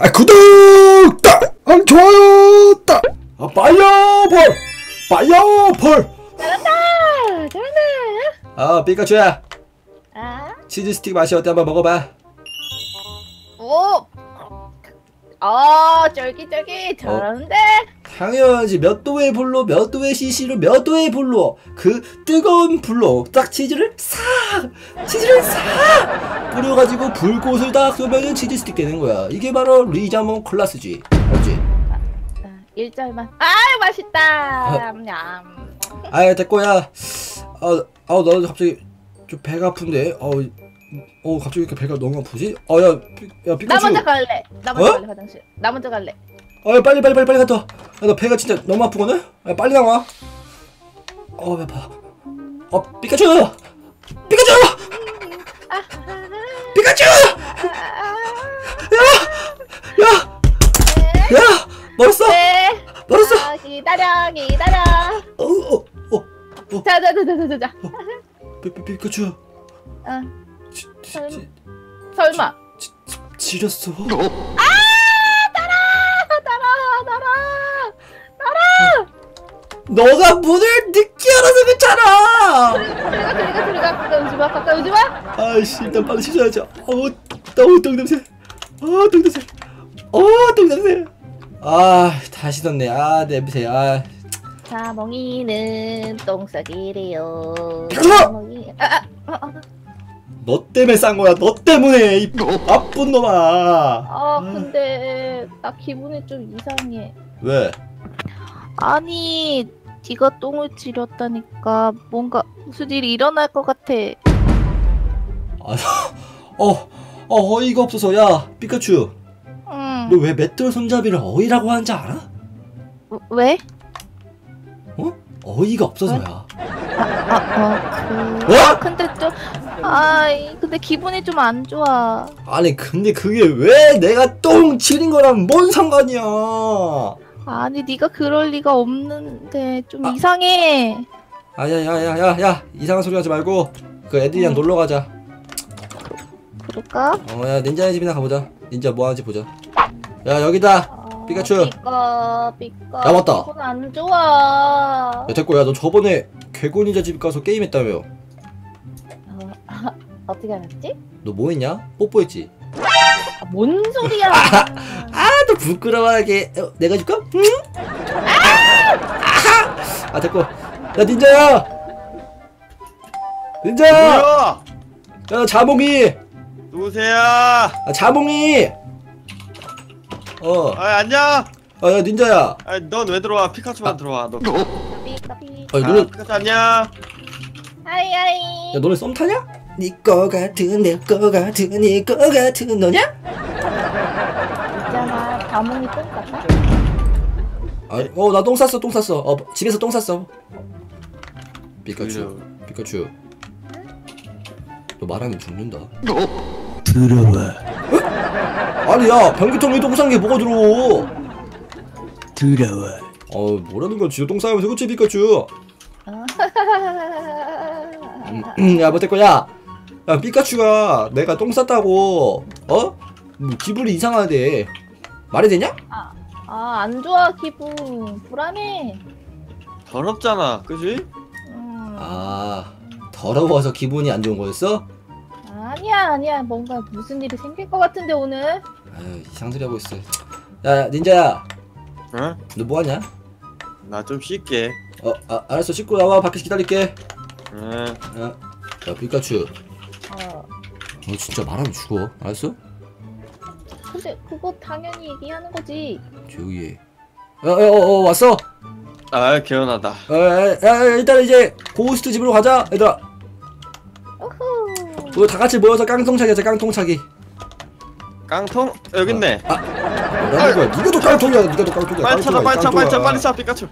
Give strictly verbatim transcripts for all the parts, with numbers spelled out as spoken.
아 구독! 딱! 아 좋아요! 딱! 아 파이어볼! 파이어볼! 잘한다! 잘한다! 아 피카츄야! 아? 치즈 스틱 맛이 어때? 한번 먹어봐. 오! 아 쫄깃쫄깃 잘하는데? 당연하지. 몇 도의 불로 몇 도의 씨씨로 몇 도의 불로 그 뜨거운 불로 딱 치즈를 싹 치즈를 싹 뿌려가지고 불꽃을 딱 쏘면은 치즈 스틱 되는 거야. 이게 바로 리자몽 클라스지. 알지? 아, 일 절만. 아유 맛있다. 냠. 아이 됐고야. 아, 아 나도 갑자기 좀 배가 아픈데. 어, 어 갑자기 이렇게 배가 너무 아프지? 어야 야 피카츄. 나 먼저 갈래. 나 먼저 어? 갈래 화장실. 나 먼저 갈래. 어 빨리 빨리 빨리 빨리 갔다 와. 야, 나 배가 진짜 너무 아프거든? 야, 빨리 나와. 어 배 아파. 어 피카츄! 피카츄! 피카츄! 야! 야! 야! 멀었어! 네. 멀었어! 아, 기다려 기다려. 어, 어, 어, 자자자자자자. 피, 피, 피카츄. 아 지, 지, 설마. 지, 설마. 지, 지, 지렸어. 아 따라 따라 따라 따라. 너가 문을 늦게 열어서 그렇잖아! 들어가 들어가 들어가 가까이 오지 마 가까이 오지 마. 아이씨 일단 빨리 씻어야지. 어우 너무 똥냄새. 어 똥냄새. 어 똥냄새. 아 다 씻었네. 아 냄새. 아. 자 멍이는 똥 싸기래요. 피카츄! 멍이. 아, 아, 아, 아. 너 때문에 싼 거야. 너 때문에 이 나쁜 놈아. 아 근데 나 기분이 좀 이상해. 왜? 아니 네가 똥을 지렸다니까 뭔가 무슨 일이 일어날 것 같아. 아, 어, 어 어이가 없어서. 야 피카츄. 응. 너 왜 맷돌 손잡이를 어이라고 하는지 알아? 왜? 어? 어이가 없어서야. 아아그 어? 아, 근데 좀 아이 근데 기분이 좀 안 좋아. 아니 근데 그게 왜 내가 똥 지린 거랑 뭔 상관이야? 아니 네가 그럴 리가 없는데 좀 아. 이상해. 아야야야야야 이상한 소리 하지 말고 그 애들이랑 응. 놀러 가자. 그럴까? 어야 닌자의 집이나 가보자. 닌자 뭐 하는지 보자. 야 여기다. 어, 피카츄. 삐까 삐까. 야, 맞다. 기분 안 좋아. 야 됐고 야 너 저번에 개구 닌자 집 가서 게임했다며. 어, 아, 어떻게 알았지? 너 뭐 했냐? 뽀뽀했지? 아, 뭔 소리야? 아 또 부끄러워하게. 어, 내가 줄까? 응? 아! 아 됐고. 야 닌자야. 닌자. 뭐야? 야 자몽이. 누구세요? 아 자몽이. 어. 아 안녕. 아야 닌자야. 아, 넌 왜 들어와? 피카츄만 들어와. 너. 삐까 삐. 아 아, 너네 피카츄 안녕. 하이 하이. 야 너네 썸 타냐? 니꺼 같은 내꺼 같은 니꺼 같은 너냐? 있잖아 자몽이 똥 같아? 어 나 똥 쌌어 똥 쌌어. 어 집에서 똥 쌌어. 피카츄 피카츄 너 말하면 죽는다. 들어와. 아니 야 변기통 위에 똥 싼 게 뭐가 들어오? 들어와. 어 뭐라는 거지? 똥 싸면서 그치 피카츄? 음, 야 못했고 야. 야 피카츄가 내가 똥 쌌다고 어? 뭐 기분이 이상하대. 말이 되냐? 아 안 좋아 기분 불안해. 더럽잖아, 그지? 음. 아 더러워서 기분이 안 좋은 거였어? 아니야 아니야 뭔가 무슨 일이 생길 것 같은데 오늘. 아유 이상 소리 하고 있어. 야 닌자야 응? 너 뭐하냐? 나 좀 쉴게. 어 아, 알았어 씻고 나와. 밖에서 기다릴게. 응. 야, 야 피카츄 어 너 진짜 말하면 죽어. 알았어? 근데 그거 당연히 얘기하는 거지. 조용히 해. 야야어어 왔어. 아 개운하다. 야야 일단 이제 고스트 집으로 가자 얘들아. 우후. 우리 다 같이 모여서 깡통차기 하자. 깡통차기. 깡통 여기 있네. 아 뭐라는 거야? 니가 더 깡통이야. 니가 더 깡통이야. 빨리 찾아, 빨리 찾아, 빨리 찾아, 빨리 찾아, 피카츄.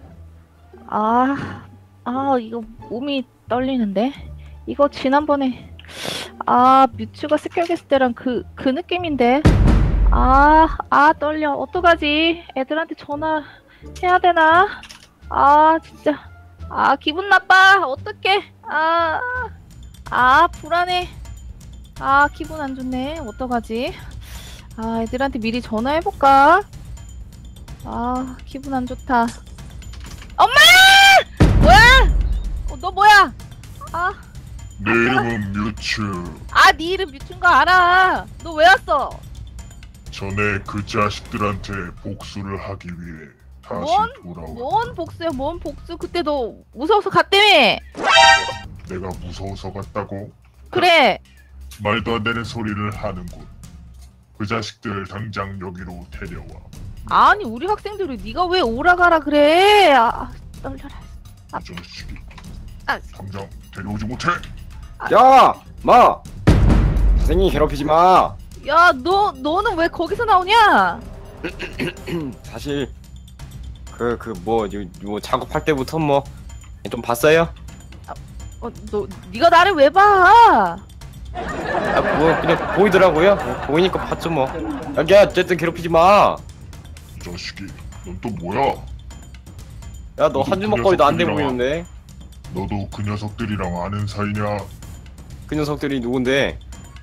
아, 아 이거 몸이 떨리는데? 이거 지난번에 아 뮤츠가 습격했을 때랑 그 그 느낌인데? 아, 아 떨려. 어떡하지? 애들한테 전화해야 되나? 아 진짜 아 기분 나빠. 어떡해? 아, 아 불안해. 아 기분 안 좋네. 어떡하지? 아, 애들한테 미리 전화해볼까? 아, 기분 안 좋다. 엄마! 뭐야? 어, 너 뭐야? 아, 내 이름은 뮤츠. 아, 네 이름 뮤츠인 거 알아. 너 왜 왔어? 전에 그 자식들한테 복수를 하기 위해 다시 뭔? 돌아와. 뭔 복수야, 뭔 복수? 그때 너 무서워서 갔다며. 내가 무서워서 갔다고? 그래. 말도 안 되는 소리를 하는군. 그 자식들 당장 여기로 데려와. 아니, 우리 학생들이 네가 왜 오라가라 그래? 아, 떨려라. 이 자식이 아. 당장 데려오지 못해. 야! 마! 선생님 괴롭히지 마! 야, 너 너는 왜 거기서 나오냐? 사실 그 그 뭐 뭐 작업할 때부터 뭐 좀 봤어요? 어, 너 네가 나를 왜 봐? 아 뭐 그냥 보이더라고요. 뭐, 보이니까 봤죠 뭐. 야, 어쨌든 괴롭히지 마. 이 자식이 넌 또 뭐야? 야, 너 한 주먹거리도 안 돼 보이는데. 너도 그 녀석들이랑 아는 사이냐? 그 녀석들이 누군데?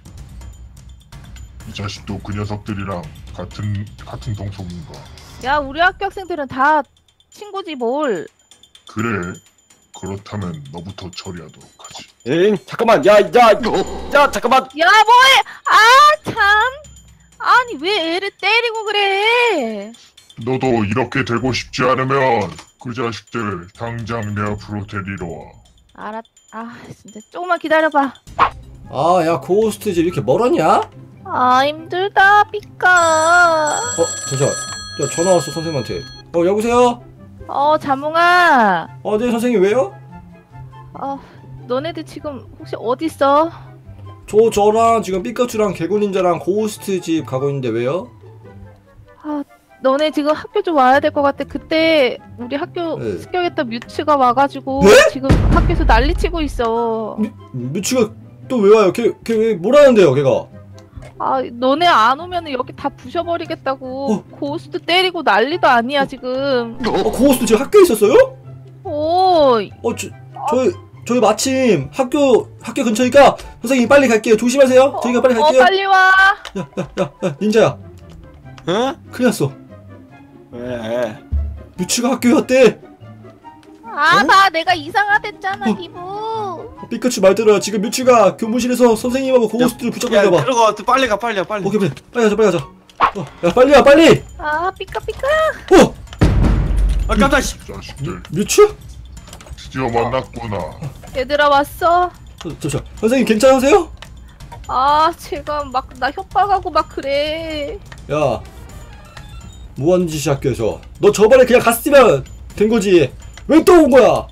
이 자식도 그 녀석들이랑 같은 같은 동성인가? 야, 우리 학교 학생들은 다 친구지 뭘. 그래. 그렇다면 너부터 처리하도록 하지. 에잉, 잠깐만. 야, 야, 야, 잠깐만. 야, 뭐해? 아, 참. 아니, 왜 애를 때리고 그래? 너도 이렇게 되고 싶지 않으면 그 자식들 당장 내 앞으로 데리러 와. 알았. 아, 진짜 조금만 기다려봐. 아, 야, 고스트 집 이렇게 멀었냐? 아, 힘들다, 삐까. 어, 잠시만. 야, 전화 왔어, 선생님한테. 어, 여보세요? 어, 자몽아. 어, 네, 선생님, 왜요? 어, 너네들 지금 혹시 어디 있어? 저, 저랑 지금 삐까츄랑 개구닌자랑 고스트 집 가고 있는데 왜요? 아, 너네 지금 학교 좀 와야 될 것 같아. 그때 우리 학교 네. 습격했던 뮤츠가 와가지고 네? 지금 학교에서 난리치고 있어. 미, 뮤츠가 또 왜 와요? 걔, 걔 왜, 뭐라는데요, 걔가? 아, 너네 안 오면은 여기 다 부셔버리겠다고. 어? 고스트 때리고 난리도 아니야 지금. 어, 고스트 지금 학교에 있었어요? 오, 어, 저, 저희, 저희 마침 학교, 학교 근처니까 선생님 빨리 갈게요. 조심하세요. 저희가 빨리 어, 갈게요. 빨리 와. 야, 야, 야, 야, 닌자야. 응? 큰일 났어. 왜? 뮤츠가 학교에 왔대. 아, 어? 봐, 내가 이상하댔잖아, 어. 기분. 삐까츄 말대로 지금 뮤츠가 교무실에서 선생님하고 고스트를 야, 붙잡고 있나 봐. 들어가. 빨리 가, 빨리 가, 빨리. 오케이, 빨리, 빨리 가자, 빨리 가자. 어, 야, 빨리 와, 빨리. 아, 삐까삐까. 어, 아, 깜짝. 씨. 자식들 뮤츠? 드디어 만났구나. 얘들아 왔어. 어, 잠시만, 선생님 괜찮으세요? 아, 제가 막 나 협박하고 막 그래. 야, 뭐 하는 짓이야 학교에서? 너 저번에 그냥 갔으면 된 거지. 왜 또 온 거야?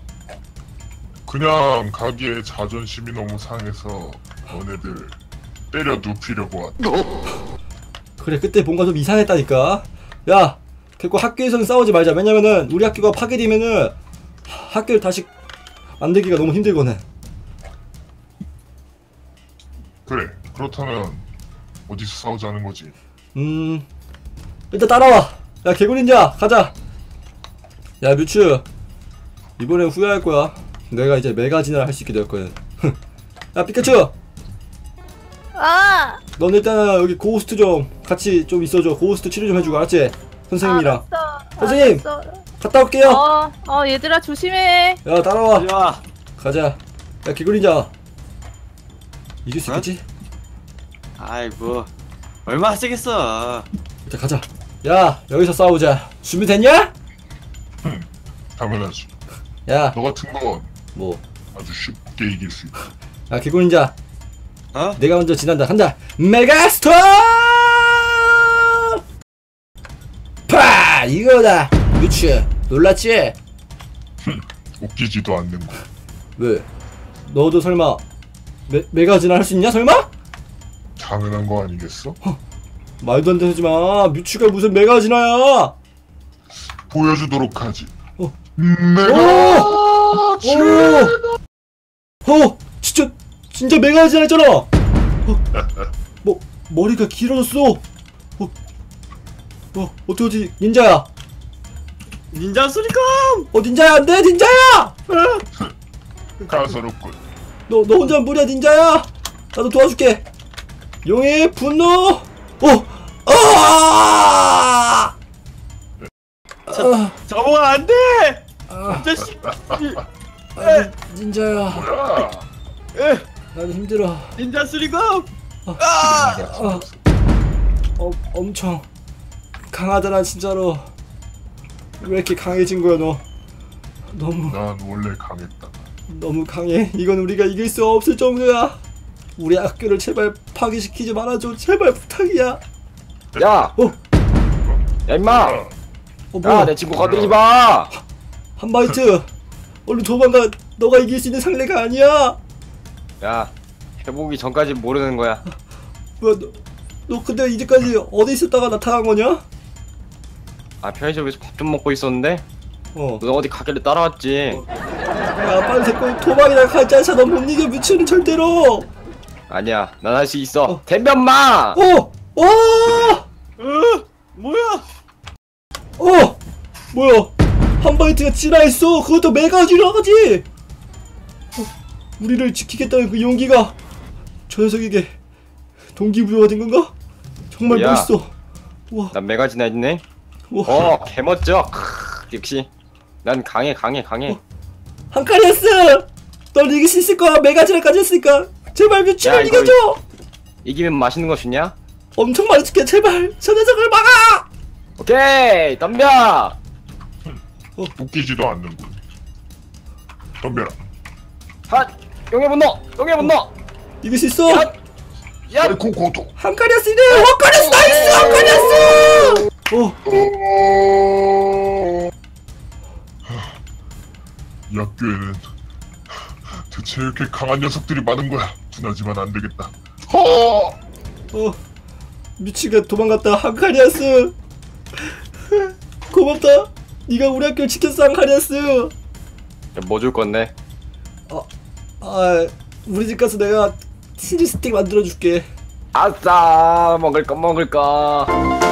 그냥 가기에 자존심이 너무 상해서 너네들 때려 눕히려고 왔다. 그래, 그때 뭔가 좀 이상했다니까. 야, 결국 학교에서는 싸우지 말자. 왜냐면은 우리 학교가 파괴되면은 학교를 다시 만들기가 너무 힘들거든. 그래. 그렇다면 어디서 싸우자는 거지? 음, 일단 따라와. 야, 개구린자 가자. 야, 뮤츠, 이번엔 후회할 거야. 내가 이제 메가진을 할 수 있게 되었거든. 야, 피카츄, 아, 넌 일단 여기 고스트 좀 같이 좀 있어줘. 고스트 치료 좀 해주고, 알았지? 선생님이랑. 알았어, 선생님! 알았어. 갔다 올게요. 어, 어, 얘들아 조심해. 야, 따라와. 빨리 와. 가자. 야, 개구린자, 이길 수 어? 있겠지? 아이고. 얼마 쓰겠어. 일단 가자. 야, 여기서 싸우자. 준비됐냐? 당연하지. 야, 너 같은 건 뭐. 아주 쉽게 이길 수 있다. 야, 개구린자, 어? 내가 먼저 지난다. 간다. 메가스톱! 파! 이거다. 뮤츠, 놀랐지? 웃기지도 않는 거. 왜? 너도 설마 메, 메가진 할 수 있냐, 설마? 당연한 거 아니겠어? 말도 안 되는 소리 마. 뮤츠가 무슨 메가진아야? 보여주도록 하지. 어. 내가 오! 어! 진짜, 진짜 메가진 했잖아! 어, 뭐, 머리가 길어졌어! 어, 어, 어떡하지? 닌자야! 닌자 소리감. 어, 닌자야, 안 돼! 닌자야! 가소롭군. 너, 너 혼자 무리야, 닌자야! 나도 도와줄게! 용의 분노! 어! 아! 아, 잡으면 안돼 아, 자식. 아, 닌자야. 뭐야? 에 난 힘들어. 닌자 쓰리고. 아, 아, 어, 엄청 강하잖아 진짜로. 왜 이렇게 강해진 거야 너? 너무 난 원래 강했다. 너무 강해. 이건 우리가 이길 수 없을 정도야. 우리 학교를 제발 파괴시키지 말아줘. 제발 부탁이야. 야, 어, 야 임마. 어 뭐야? 야, 내 친구 건드리지 마. 한바이트. 얼른 도망가. 너가 이길 수 있는 상대가 아니야. 야, 해보기 전까지 모르는 거야. 뭐야 너, 너 근데 이제까지 어디 있었다가 나타난 거냐? 아, 편의점에서 밥 좀 먹고 있었는데 어. 너 어디 가길래 따라왔지. 야 빨리 데리고 도망이나 가자. 넌 못 이겨 미치는 절대로. 아니야, 난 할 수 있어. 어. 덤벼마. 어! 와! 어, 뭐야? 어! 뭐야? 한바이트가 진화했어. 그것도 메가 진화가지. 어, 우리를 지키겠다는 그 용기가 저 녀석에게 동기부여가 된 건가? 정말 야. 멋있어. 와, 난 메가지나 있네. 와. 어, 개멋져. 크, 역시 난 강해, 강해, 강해. 어. 한카리아스! 널 이길 수 있을 거야. 메가진화까지 했으니까. 제발 야, 뮤츠를 이거 이겨줘. 이기면 맛있는 거 주냐? 엄청 많이 줄게. 제발 저 녀석을 막아. 오케이, 덤벼. 웃기지도 않는군. 덤벼라. 핫, 용의 분노, 용의 분노. 이길 수 있어. 야, 야, 아이고 고통. 한카리아스네. 한카리아스 나이스. 한카리아스. 어. 이 학교에는 대체 이렇게 강한 녀석들이 많은 거야. 분하지만 안 되겠다. 허! 어, 미치가 도망갔다. 한카리아스 고맙다. 네가 우리 학교를 지켰어 한카리아스. 뭐 줄 건데? 아, 우리 집 가서 내가 치즈 스틱 만들어줄게. 아싸, 먹을 거 먹을 거.